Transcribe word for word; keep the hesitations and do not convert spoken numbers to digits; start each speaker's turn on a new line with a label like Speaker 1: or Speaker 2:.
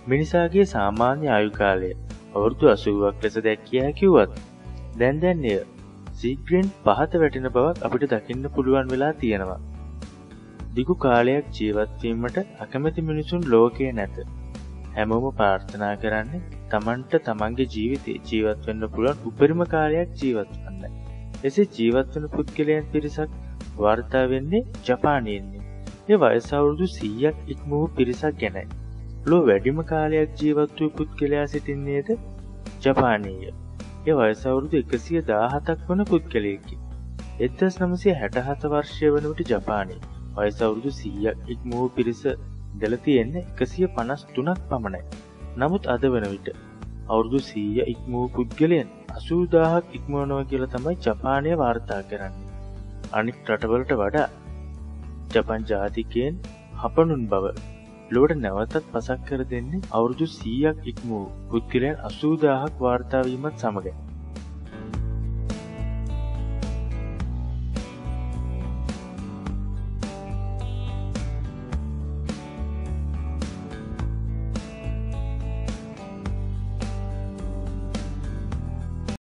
Speaker 1: මිනිසාගේ සාමාන්‍ය ආයු කාලය අවුරුදු අසූවක් ලෙස දැක්විය හැකි වුවත් දැන් දැන් එය ශීඝ්‍රයෙන් පහත වැටෙන බවක් අපිට දකින්න පුළුවන් වෙලා තියෙනවා. දිගු කාලයක් ජීවත් වීමට අකමැති මිනිසුන් ලෝකයේ නැත. හැමෝම ප්‍රාර්ථනා කරන්නේ තමන්ට තමන්ගේ ජීවිතේ ජීවත් වෙන්න පුළුවන් උපරිම කාලයක් ජීවත් වෙන්න. එසේ ජීවත් වෙන පුද්ගලයන් පිරිසක් වාර්තා වෙන්නේ ජපානයේ. ඒ වයස අවුරුදු සීයක් ඉක්ම වූ පිරිසක් ගැනයි. ලෝ වැඩිම කාලයක් ජීවත් වූ පුද්ගලයා සිටින්නේද ජපානයේ. ඒ වයස අවුරුදු එකසිය දාහතක් වන පුද්ගලයෙකි. එක්දහස් නවසිය හැට හත වර්ෂය වන විට ජපානයේ වයස අවුරුදු සීයක් ඉක්ම වූ පිරිස ඉඳලා තියෙන්නේ එකසිය පනස් තුනක් පමණයි. නමුත් අද වන විට අවුරුදු සීය ඉක්ම වූ පුද්ගලයන් අසූ දාහක් ඉක්මවනවා කියලා තමයි ජපානය වාර්තා කරන්නේ. අනිත් රටවලට වඩා ජපාන් ජාතිකයන් හපනුන් බව ලොවට නැවතත් පසක් කර දෙන්නේ අවුරුදු සීයක් ඉක්ම වූ පුද්ගලයන් අසූ දාහක් වාර්තා වීමත් සමගයි.